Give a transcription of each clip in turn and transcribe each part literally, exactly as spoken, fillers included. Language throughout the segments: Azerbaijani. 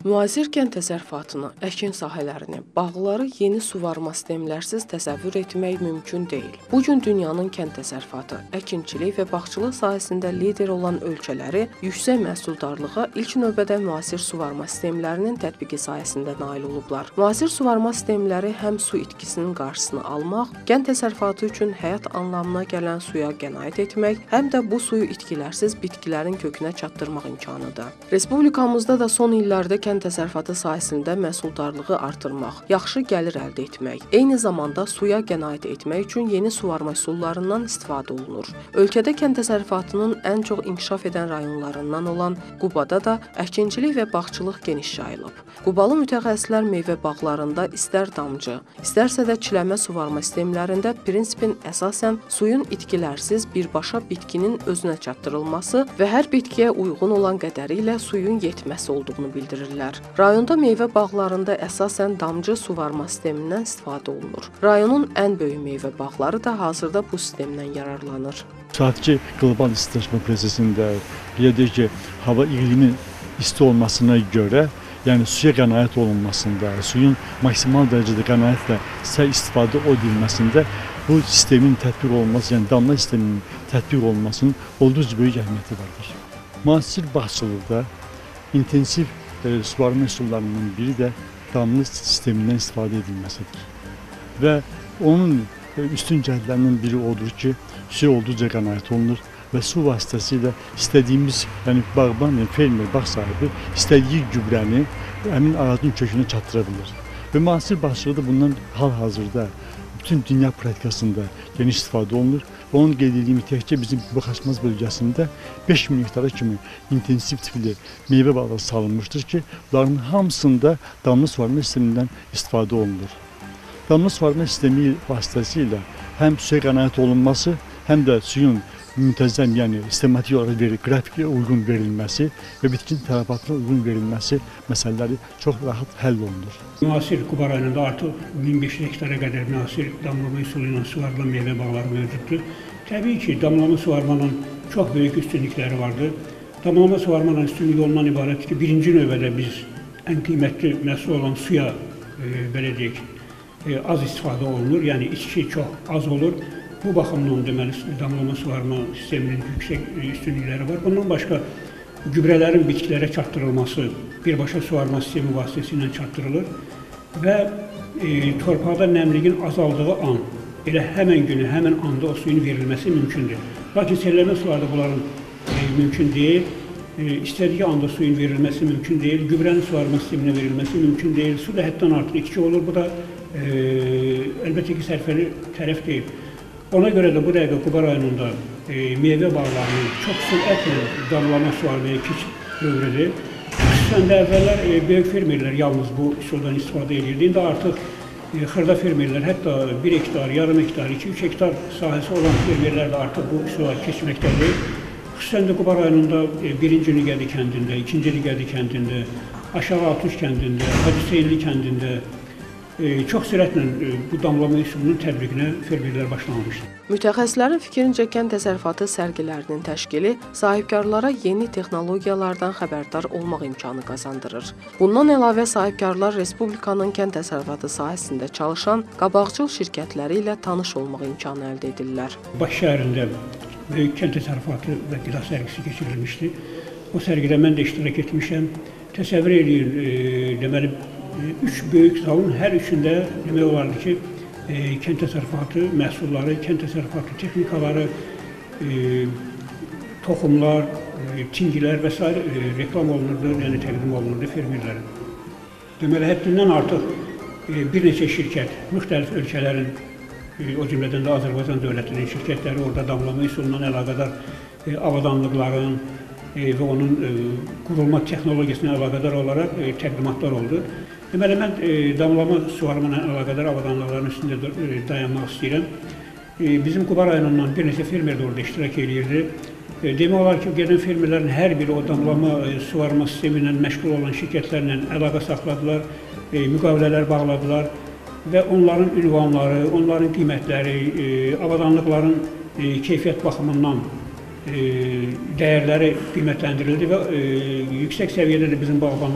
Müasir kənd təsərrüfatını, əkin sahələrini, bağları yeni suvarma sistemlərsiz təsəvvür etmək mümkün deyil. Bu gün dünyanın kənd təsərrüfatı, əkinçilik və bağçılıq sahəsində lider olan ölkələri yüksək məhsuldarlığa ilk növbədə müasir suvarma sistemlərinin tətbiqi sayəsində nail olublar. Müasir suvarma sistemləri həm su itkisinin qarşısını almaq, kənd təsərrüfatı üçün həyat anlamına gələn suya qənaət etmək, həm də bu suyu itkilərsiz bitkilərin kökünə çatdırmaq imkanıdır. Respublikamızda da son illərdə kənd təsərrüfatı sahəsində məhsuldarlığı artırmaq, yaxşı gəlir əldə etmək, eyni zamanda suya qənaət etmək üçün yeni suvarma üsullarından istifadə olunur. Ölkədə kənd təsərrüfatının ən çox inkişaf edən rayonlarından olan Qubada da əkinçilik və bağçılıq geniş yayılıb. Qubalı mütəxəssislər meyvə bağlarında istər damcı, istərsə də çiləmə suvarma sistemlərində prinsipin əsasən suyun itkilərsiz birbaşa bitkinin özünə çatdırılması və hər bitkiyə uyğun olan qədəri ilə suyun yetməsi olduğunu bildirirlər. Rayonda meyvə bağlarında əsasən damcı suvarma sistemindən istifadə olunur. Rayonun ən böyük meyvə bağları da hazırda bu sistemdən yararlanır. Saatçı qlobal istiləşmə prosesində deyək ki, hava iqlimin isti olmasına görə, yəni suya qənaət olunmasında, suyun maksimal dərəcədə qənaətlə istifadə edilməsində bu sistemin tətbiq olunması, yəni damla sisteminin tətbiq olunmasının olduqca böyük əhəmiyyəti vardır. Müasir bağçılıqda intensiv e, suvarma üsullarının biri də damla sistemindən istifadə edilməsidir. Və onun e, üstün cəhətlərindən biri odur ki, suya olduqca qənaət olunur və su vasitəsilə istədiyimiz, yəni bağban, yəni fermer, bağ sahibi istədiyi gübrəni həmin ağacın kökünə çatdıra bilir. Və müasir bağçılıqda bundan hal-hazırda bütün dünya praktikasında geniş istifadə olunur. Və onun qeyd edildiyimi təkcə bizim Xaçmaz bölgəsində beş min hektara kimi intensiv tipli meyvə bağları salınmışdır ki, bunların hamısında damla suvarma sistemindən istifadə olunur. Damla suvarma sistemi vasitəsilə həm suya qənaət olunması, həm də suyun müntəzəm, yəni sistematik olaraq verir, qrafikə uyğun verilməsi və bitkinin tələbatına uyğun verilməsi məsələləri çox rahat həll olunur. Müasir Quba rayonunda artıq min beş yüz hektara qədər müasir damlama üsulu ilə suvarılan meyvə bağları mövcuddur. Təbii ki, damlama suvarmanın çox böyük üstünlükləri vardır. Damlama suvarmanın üstünlüyü ondan ibarətdir ki, birinci növbədə biz ən qiymətli məhsul olan suya, e, belə deyək, e, az istifadə olunur, yəni içki çox az olur. Bu baxımdan deməli damlama suvarma sisteminin yüksək üstünlükləri var. Bundan başqa gübrələrin bitkilərə çatdırılması birbaşa suvarma sistemi vasitəsilə çatdırılır və e, torpaqda nəmliyin azaldığı an, elə həmən günü, həmən anda o suyun verilməsi mümkündür. Lakin selləmə sularda bunların e, mümkün deyil. E, istədiyi anda suyun verilməsi mümkün deyil. Gübrənin suvarma sisteminə verilməsi mümkün deyil. Su da həddən artıq içki olur. Bu da e, əlbəttə ki, sərfəli tərəf deyil. Ona görə də bu dəqiqə Quba rayonunda e, meyvə bağlarının çox sürətlə damlama suvarmaya keçid dövrüdür. Xüsusən də əvvəllər e, böyük fermerlər yalnız bu üsuldan istifadə edirdi. İndi artıq e, xırda fermerlər, hətta bir hektar, yarım hektar, iki üç hektar sahəsi olan fermerlər də artıq bu üsula keçməkdədir. Xüsusən də Quba rayonunda e, birinci Liqədi kəndində, ikinci Liqədi kəndində, Aşağı Altuş kəndində, Hacı Hüseynli kəndində E, çox sürətlə e, bu damlama üsulunun tətbiqinə fermerlər başlanmışdır. Mütəxəssislərin fikrincə kənd təsərrüfatı sərgilərinin təşkili sahibkarlara yeni texnologiyalardan xəbərdar olmaq imkanı qazandırır. Bundan əlavə sahibkarlar Respublikanın kənd təsərrüfatı sahəsində çalışan qabaqcıl şirkətləri ilə tanış olmaq imkanı əldə edirlər. Bakı şəhərində böyük kənd təsərrüfatı və qida sərgisi keçirilmişdi. O sərgidə mən də iştirak etmişəm. Təsəvvür edin, e, deməli, üç böyük zalın hər üçündə demək olardı ki, e, kənd təsərrüfatı məhsulları, kənd təsərrüfatı texnikaları, e, toxumlar, e, tingilər və s. E, reklam olunurdu, yəni təqdim olunurdu fermerlərə. Deməli, həddindən artıq e, bir neçə şirkət, müxtəlif ölkələrin, e, o cümlədən də Azərbaycan dövlətinin şirkətləri orada damlama üsulundan əlaqədar e, avadanlıqların e, və onun e, qurulma texnologiyasına əlaqədar olaraq e, təqdimatlar oldu. Deməli, mən e, damlama suvarma ilə əlaqədar avadanlıqların üstündə e, dayanmaq istəyirəm. E, bizim Quba rayonundan bir neçə fermer də orada iştirak edirdi. E, demək olar ki, gedən fermerlərin hər biri o damlama e, suvarma sistemi ilə məşğul olan şirkətlərlə əlaqə saxladılar, e, müqavilələr bağladılar və onların ünvanları, onların qiymətləri, e, avadanlıqların e, keyfiyyət baxımından e, dəyərləri qiymətləndirildi və e, yüksək səviyyədə də bizim bağbanlar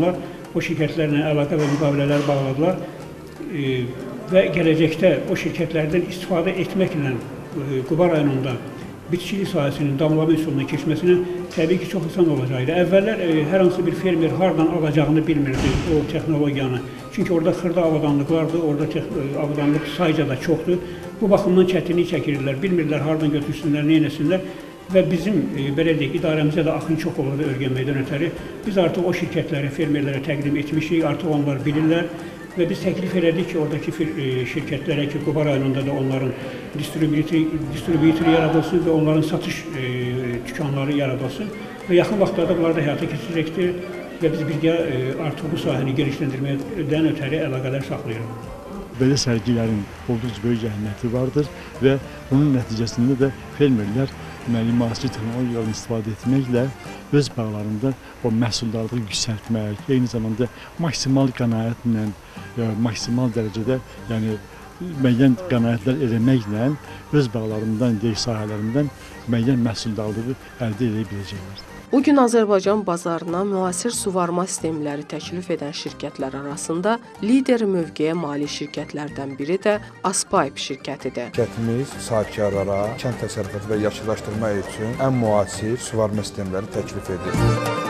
o şirkətlərlə əlaqə və müqavilələr bağladılar e, və gələcəkdə o şirkətlərdən istifadə etməklə e, Quba rayonunda bitkiçilik sahəsinin damlama üsuluna keçməsinə təbii ki, çox asan olacaqdı. Əvvəllər e, hər hansı bir fermer hardan alacağını bilmirdi o texnologiyanı. Çünki orada xırda avadanlıqlardır, orada avadanlıq sayca da çoxdur. Bu baxımdan çətinlik çəkirdilər, bilmirlər hardan götürsünlər, nə etsinlər. Və bizim, e, belə deyək, idarəmizə də axın çox olurdu öyrənməkdən ötəri. Biz artıq o şirkətləri, fermerlərə təqdim etmişik, artıq onlar bilirlər. Və biz təklif elədik ki, oradakı şirkətlərə ki, Quba rayonunda da onların distribütörü yaradılsın və onların satış e, dükanları yaradılsın. Və yaxın vaxtlarda bunlar da həyata keçirecəkdir və biz birgə e, artıq bu sahəni genişləndirməkdən ötəri əlaqələr saxlayırıq. Belə sərgilərin olduqca böyük əhəmiyyəti vardır və bunun nəticəsində də fermerlər deməli, müasir texnologiyalardan istifadə etməklə öz bağlarında o məhsuldarlığı yüksəltmək, eyni zamanda maksimal qənaətlə, maksimal dərəcədə, yəni müəyyən qənaətlər eləməklə öz bağlarından, deyək sahələrindən müəyyən məhsuldarlığı əldə edə biləcəklər. Bugün Azərbaycan bazarına müasir suvarma sistemləri təklif edən şirkətlər arasında lider mövqeyə malik şirkətlərdən biri də Aspayp şirkətidir. Şirkətimiz sahibkarlara kənd təsərrüfatı və yaşıllaşdırma üçün ən müasir suvarma sistemləri təklif edir.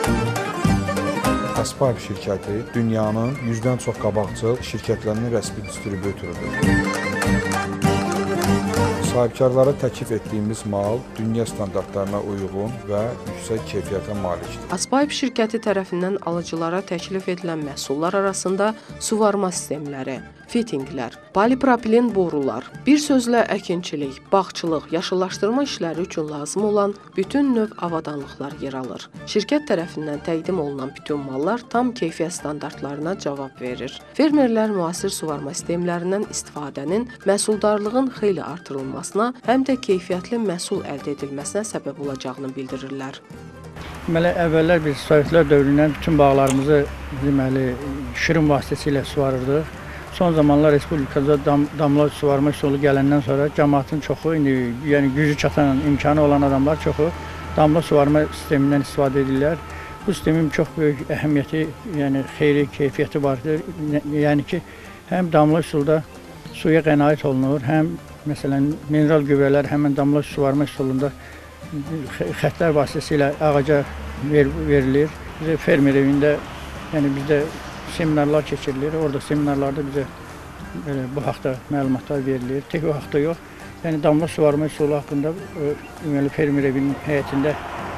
Aspayp şirkəti dünyanın yüzdən çox qabaqcıl şirkətlərinin rəsmi distribütörüdür. Sahibkarlara təklif etdiyimiz mal dünya standartlarına uyğun və yüksək keyfiyyətə malikdir. Aspayp şirkəti tərəfindən alıcılara təklif edilən məhsullar arasında suvarma sistemləri, fitinqlər, polipropilen borular, bir sözlə əkinçilik, bağçılıq, yaşıllaşdırma işləri üçün lazım olan bütün növ avadanlıqlar yer alır. Şirkət tərəfindən təqdim olunan bütün mallar tam keyfiyyət standartlarına cavab verir. Fermerlər müasir suvarma sistemlərindən istifadənin məhsuldarlığın xeyli artırılmasına, həm də keyfiyyətli məhsul əldə edilməsinə səbəb olacağını bildirirlər. Deməli, əvvəllər biz Sovetlər dövründən bütün bağlarımızı deməli, şirin vasitəsilə suvarırdıq. Son zamanlar Respublikada dam, damla suvarma üsulu gələndən sonra cəmaatın çoxu, indi yəni gücü çatan, imkanı olan adamlar çoxu damla suvarma sistemindən istifadə edirlər. Bu sistemin çox böyük əhəmiyyəti, yəni xeyri keyfiyyəti vardır. Yəni ki, həm damla üsulda suya qənaət olunur, həm məsələn mineral gübrələr həmin damla suvarma üsulunda xəttlər vasitəsilə ağaca ver, verilir. Bizə fermer evində, yəni bizdə seminarlar keçirilir. Orada seminarlarda bizə belə, bu haqda məlumatlar verilir. Tek o haqda yox. Yəni damla suvarma üsulu haqqında deməli fermer evinin həyətində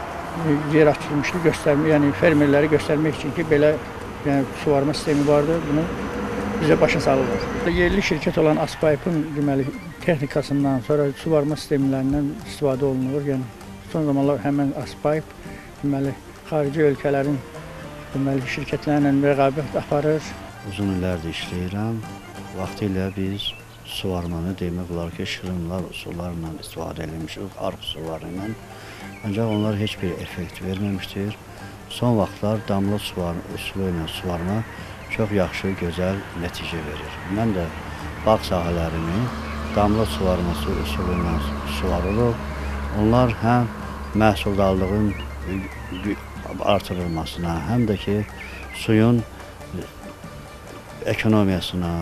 yer açılmışdı, göstərmə, yəni fermerləri göstərmək üçün ki, belə yəni, suvarma sistemi vardır. Bunu bizə başa salırlar. Yerli şirkət olan Aspayp'ın deməli texnikasından sonra suvarma sistemlərindən istifadə olunur. Yəni son zamanlar həmin Aspayp deməli xarici ölkələrin deməli şirkətlərlə rəqabət aparır. Uzun illərdir işləyirəm. Vaxtilə biz suvarmanı demək olar ki, şırınlar üsullarla istifadə edilmişik, arx suları ilə. Ancaq onlar heç bir effekt verməmişdir. Son vaxtlar damla suvarma üsulu ilə suvarma çox yaxşı, gözəl nəticə verir. Mən də bağ sahələrini damla suvarması üsulu ilə suvarılır. Onlar həm məhsuldarlığın artırılmasına, həm də ki, suyun ekonomiyasına,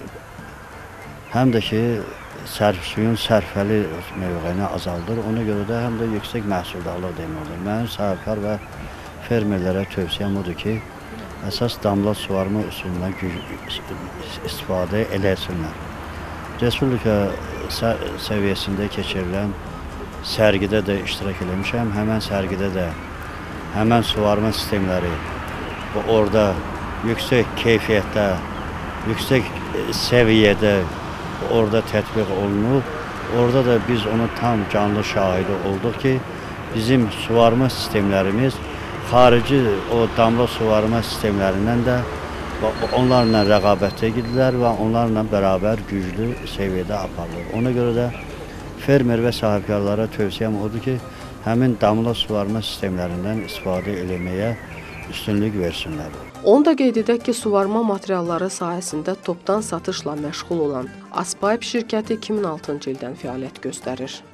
həm də ki, sərf, suyun sərfəli mövqeyini azaldır. Ona görə də həm də yüksək məhsuldarlıq deməkdir. Mənim sahibkar və fermerlərə tövsiyəm odur ki, əsas damla suvarma üsulundan istifadə eləsinlər. Respublika səviyyəsində keçirilən sərgidə də iştirak eləmişəm. Həmən sərgidə də həmən suvarma sistemləri orada yüksək keyfiyyətdə, yüksək səviyyədə orada tətbiq olunub. Orada da biz onun tam canlı şahidi olduq ki, bizim suvarma sistemlərimiz xarici o damla suvarma sistemlərindən də onlarla rəqabətə gidirlər və onlarla bərabər güclü səviyyədə aparılır. Ona görə də fermer və sahibkarlara tövsiyəm odur ki, həmin damla suvarma sistemlərindən istifadə eləməyə üstünlük versinlər. Onu da qeyd edək ki, suvarma materialları sahəsində topdan satışla məşğul olan Aspayp şirkəti iki min altıncı ildən fəaliyyət göstərir.